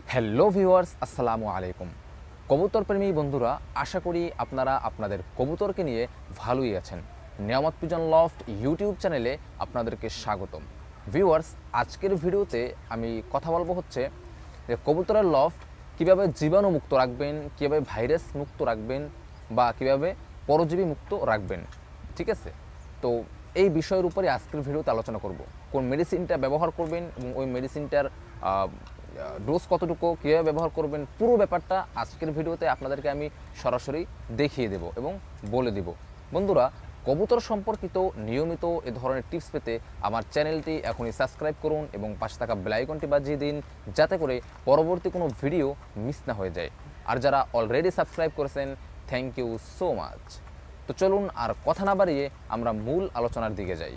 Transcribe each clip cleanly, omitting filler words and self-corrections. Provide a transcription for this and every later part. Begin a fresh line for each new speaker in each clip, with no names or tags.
Hello viewers, আসসালামু আলাইকুম। কবুতর প্রেমী বন্ধুরা, আশা করি আপনারা আপনাদের কবুতরকে নিয়ে ভালোই আছেন। নিয়ামত পিজন লফট ইউটিউব চ্যানেলে আপনাদেরকে স্বাগতম। ভিউয়ার্স, আজকের ভিডিওতে আমি কথা বলবো হচ্ছে যে কবুতরের লফট কীভাবে জীবাণুমুক্ত রাখবেন, কীভাবে ভাইরাস মুক্ত রাখবেন বা কীভাবে পরজীবী মুক্ত রাখবেন। ঠিক আছে, তো এই বিষয়ের উপরে আজকের ভিডিওতে আলোচনা করব। কোন মেডিসিনটা ব্যবহার করবেন এবং ওই মেডিসিনটার ডোজ কতটুকু, কীভাবে ব্যবহার করবেন, পুরো ব্যাপারটা আজকের ভিডিওতে আপনাদেরকে আমি সরাসরি দেখিয়ে দেব এবং বলে দেব। বন্ধুরা, কবুতর সম্পর্কিত নিয়মিত এ ধরনের টিপস পেতে আমার চ্যানেলটি এখনই সাবস্ক্রাইব করুন এবং পাশে থাকা বেল আইকনটি বাজিয়ে দিন, যাতে করে পরবর্তী কোনো ভিডিও মিস না হয়ে যায়। আর যারা অলরেডি সাবস্ক্রাইব করেছেন, থ্যাংক ইউ সো মাচ। তো চলুন আর কথা না বাড়িয়ে আমরা মূল আলোচনার দিকে যাই।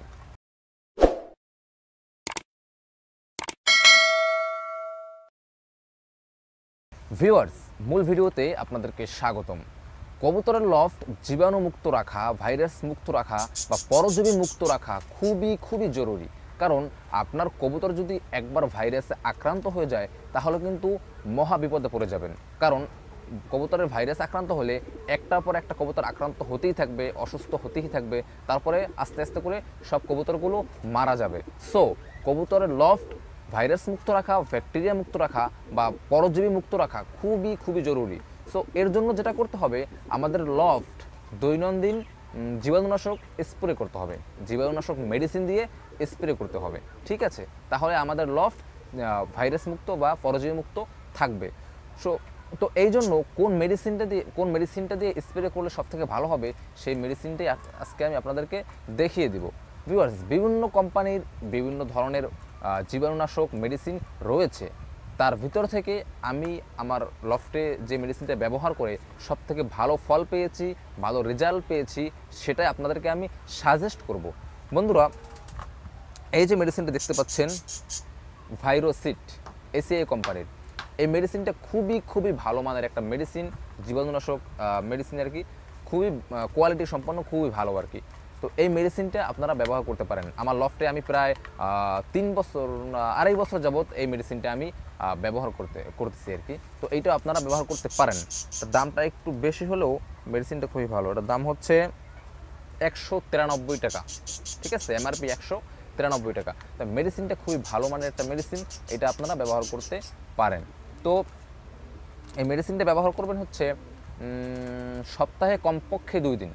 ভিউয়ার্স, মূল ভিডিওতে আপনাদেরকে স্বাগতম। কবুতরের লফট জীবাণুমুক্ত রাখা, ভাইরাস মুক্ত রাখা বা পরজীবী মুক্ত রাখা খুবই জরুরি। কারণ আপনার কবুতর যদি একবার ভাইরাসে আক্রান্ত হয়ে যায়, তাহলে কিন্তু মহা বিপদে পড়ে যাবেন। কারণ কবুতরের ভাইরাস আক্রান্ত হলে একটার পর একটা কবুতর আক্রান্ত হতেই থাকবে, অসুস্থ হতেই থাকবে, তারপরে আস্তে আস্তে করে সব কবুতরগুলো মারা যাবে। সো কবুতরের লফট ভাইরাস মুক্ত রাখা, ব্যাকটেরিয়া মুক্ত রাখা বা পরজীবী মুক্ত রাখা খুবই জরুরি। সো এর জন্য যেটা করতে হবে, আমাদের লফট দৈনন্দিন জীবাণুনাশক স্প্রে করতে হবে, জীবাণুনাশক মেডিসিন দিয়ে স্প্রে করতে হবে। ঠিক আছে, তাহলে আমাদের লফট ভাইরাস মুক্ত বা পরজীবী মুক্ত থাকবে। সো তো এই জন্য কোন মেডিসিনটা দিয়ে স্প্রে করলে সবথেকে ভালো হবে, সেই মেডিসিনটাই আজকে আমি আপনাদেরকে দেখিয়ে দিব। ভিউয়ার্স, বিভিন্ন কোম্পানির বিভিন্ন ধরনের জীবাণুনাশক মেডিসিন রয়েছে। তার ভিতর থেকে আমি আমার লফটে যে মেডিসিনটা ব্যবহার করে সবথেকে ভালো ফল পেয়েছি, ভালো রেজাল্ট পেয়েছি, সেটাই আপনাদেরকে আমি সাজেস্ট করব। বন্ধুরা, এই যে মেডিসিনটা দেখতে পাচ্ছেন, ভাইরোসিট, এসিআই কোম্পানির এই মেডিসিনটা খুবই ভালো মানের একটা মেডিসিন, জীবাণুনাশক মেডিসিন আর কি, খুবই কোয়ালিটি সম্পন্ন, খুবই ভালো আর কি। তো এই মেডিসিনটা আপনারা ব্যবহার করতে পারেন। আমার লফটে আমি প্রায় 2.5 বছর যাবত এই মেডিসিনটা আমি ব্যবহার করতেছি আর কি। তো এইটা আপনারা ব্যবহার করতে পারেন। দামটা একটু বেশি হলেও মেডিসিনটা খুবই ভালো। এটার দাম হচ্ছে 193 টাকা। ঠিক আছে, এমআরপি 193 টাকা। তো মেডিসিনটা খুবই ভালো মানের একটা মেডিসিন, এটা আপনারা ব্যবহার করতে পারেন। তো এই মেডিসিনটা ব্যবহার করবেন হচ্ছে সপ্তাহে কমপক্ষে 2 দিন।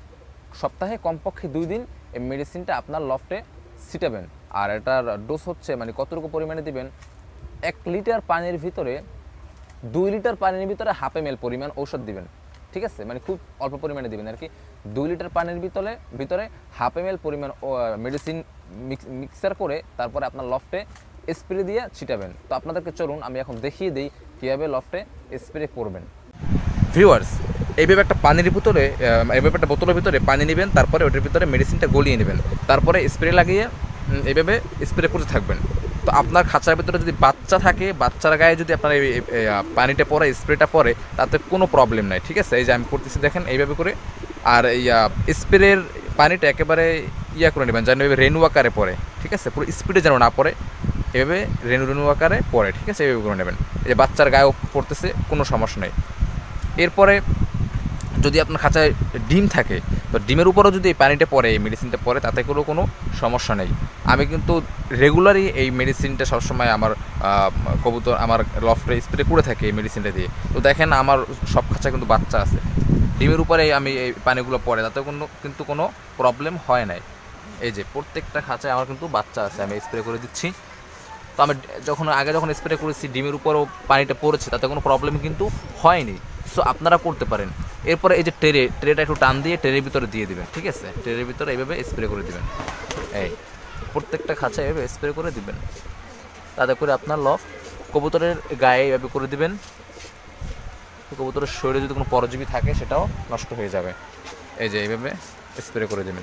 এই মেডিসিনটা আপনার লফটে ছিটাবেন। আর এটার ডোজ হচ্ছে, মানে কতটুকু পরিমাণে দিবেন, 1 লিটার পানির ভিতরে 2 লিটার পানির ভিতরে 1/2 ml পরিমাণ ঔষধ দিবেন। ঠিক আছে, মানে খুব অল্প পরিমাণে দিবেন আর কি। 2 লিটার পানির ভিতরে 1/2 ml পরিমাণ মেডিসিন মিক্সার করে তারপরে আপনার লফটে স্প্রে দিয়ে ছিটাবেন। তো আপনাদেরকে চলুন আমি এখন দেখিয়ে দিই কীভাবে লফটে স্প্রে করবেন। ভিউয়ার্স, এইভাবে একটা একটা বোতলের ভিতরে পানি নেবেন, তারপরে ওটার ভিতরে মেডিসিনটা গলিয়ে নেবেন, তারপরে স্প্রে লাগিয়ে এইভাবে স্প্রে করতে থাকবেন। তো আপনার খাঁচার ভিতরে যদি বাচ্চা থাকে, বাচ্চার গায়ে যদি আপনার এই পানিটা পড়ে, স্প্রেটা পড়ে, তাতে কোনো প্রবলেম নাই। ঠিক আছে, এই যে আমি করতেছি দেখেন এইভাবে করে। আর এই স্প্রের পানিটা একেবারে করে নেবেন, যেন এইভাবে রেনু আকারে পড়ে। ঠিক আছে, পুরো স্পিডে যেন না পড়ে, এভাবে রেনু আকারে পড়ে। ঠিক আছে, এইভাবে করে নেবেন। এই যে বাচ্চার গায়েও পড়তেছে, কোনো সমস্যা নেই। এরপরে যদি আপনার খাঁচায় ডিম থাকে, তো ডিমের উপরেও যদি এই পানিটা পড়ে, এই মেডিসিনটা পড়ে, তাতে কোনো সমস্যা নেই। আমি কিন্তু রেগুলারই এই মেডিসিনটা সবসময় আমার কবুতর, আমার লফটে স্প্রে করে থাকি এই মেডিসিনটা দিয়ে। তো দেখেন আমার সব খাঁচায় কিন্তু বাচ্চা আছে, ডিমের উপরে আমি এই পানিগুলো পড়ে, তাতে কিন্তু কোনো প্রবলেম হয় নাই। এই যে প্রত্যেকটা খাঁচায় আমার কিন্তু বাচ্চা আছে, আমি স্প্রে করে দিচ্ছি। তো আমি আগে যখন স্প্রে করেছি, ডিমের উপরও পানিটা পড়েছে, তাতে কোনো প্রবলেম কিন্তু হয়নি। সো আপনারা করতে পারেন। এরপরে এই যে ট্রেটা একটু টান দিয়ে ট্রের ভিতরে দিয়ে দিবেন। ঠিক আছে, ট্রের ভিতরে এইভাবে স্প্রে করে দিবেন। এই প্রত্যেকটা খাঁচায় এভাবে স্প্রে করে দিবেন, তাতে করে আপনার কবুতরের গায়ে এইভাবে করে দিবেন। কবুতরের শরীরে যদি কোনো পরজীবী থাকে, সেটাও নষ্ট হয়ে যাবে। এই যে এইভাবে স্প্রে করে দেবেন।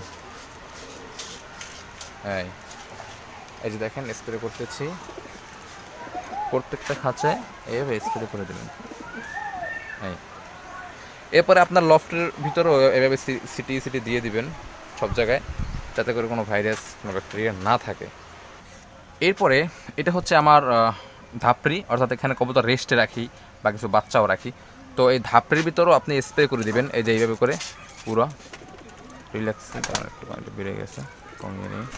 এই যে দেখেন স্প্রে করতেছি, প্রত্যেকটা খাঁচায় এইভাবে স্প্রে করে দেবেন। এরপরে আপনার লফটের ভিতরেও এভাবে সিটি দিয়ে দিবেন সব জায়গায়, যাতে করে কোনো ভাইরাস, কোনো ব্যাকটেরিয়া না থাকে। এরপরে এটা হচ্ছে আমার ধাপড়ি, অর্থাৎ এখানে কবুতর রেস্টে রাখি বা কিছু বাচ্চাও রাখি, তো এই ধাপড়ির ভিতরেও আপনি স্প্রে করে দিবেন। এই যে এইভাবে করে পুরো রিল্যাক্সে, একটু পানিটা বেড়ে গেছে, কমিয়ে নিই।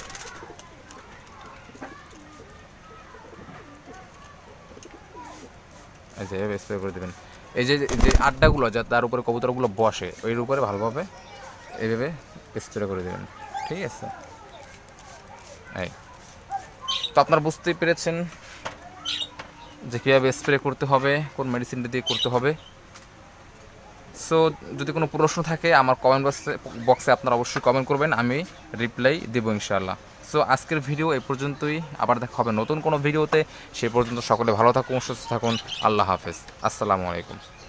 এই যে এইভাবে স্প্রে করে দেবেন। এই যে যে আড্ডাগুলো যা তার উপরে কবুতরগুলো বসে ওইর উপরে ভালোভাবে এইভাবে স্প্রে করে দেবেন, ঠিক আছে? এই তো আপনারা বুঝতেই পেরেছেন যে কীভাবে স্প্রে করতে হবে, কোন মেডিসিনটা দিয়ে করতে হবে। সো যদি কোনো প্রশ্ন থাকে আমার কমেন্ট বক্সে আপনারা অবশ্যই কমেন্ট করবেন, আমি রিপ্লাই দেবো ইনশাআল্লাহ। সো আজকের ভিডিও এই পর্যন্তই, আবার দেখা হবে নতুন কোনো ভিডিওতে। সেই পর্যন্ত সকলে ভালো থাকুন, সুস্থ থাকুন। আল্লাহ হাফেজ, আসসালামু আলাইকুম।